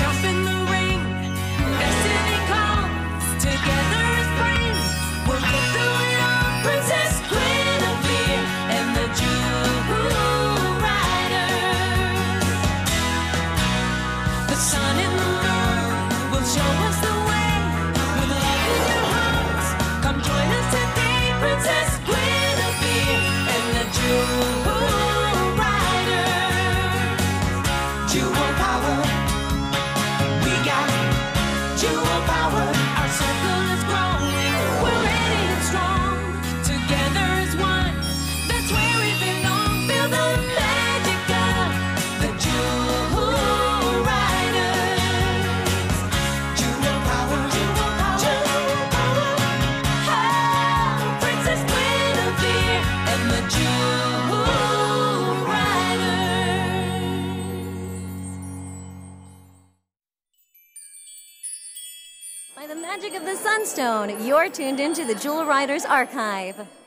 jump in the ring. Destiny calls, together as friends. We'll get through it all. Princess Guinevere and the Jewel Riders. The sun and the moon will show us the way. With love in your hearts, come join us today. Princess Guinevere and the Jewel Riders. Jewel power, we got jewel power. Our circle is growing, we're ready and strong. Together as one, that's where we belong. Feel the magic of the Jewel Riders. Jewel power, jewel power. Oh, Princess Guinevere and the Jewel Riders. By the magic of the Sunstone, you're tuned into the Jewel Riders Archive.